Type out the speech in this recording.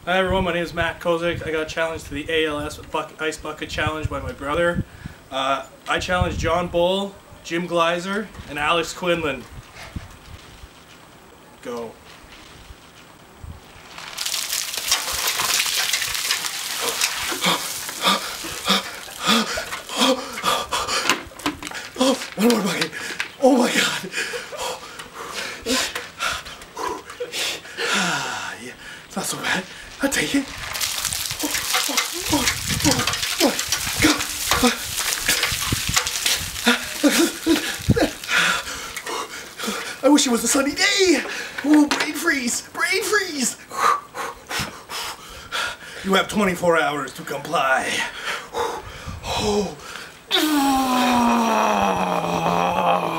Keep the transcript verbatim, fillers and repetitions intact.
Hi everyone, my name is Matt Kozmeek. I got challenged to the A L S Ice Bucket Challenge by my brother. Uh, I challenged John Bull, Jim Gleiser, and Alex Quinlan. Go. Oh, one more bucket. Oh my god. Ah, yeah, it's not so bad. I'll take it. Oh, oh, oh, oh, oh, God. I wish it was a sunny day. Oh, brain freeze, brain freeze. You have twenty-four hours to comply. Oh.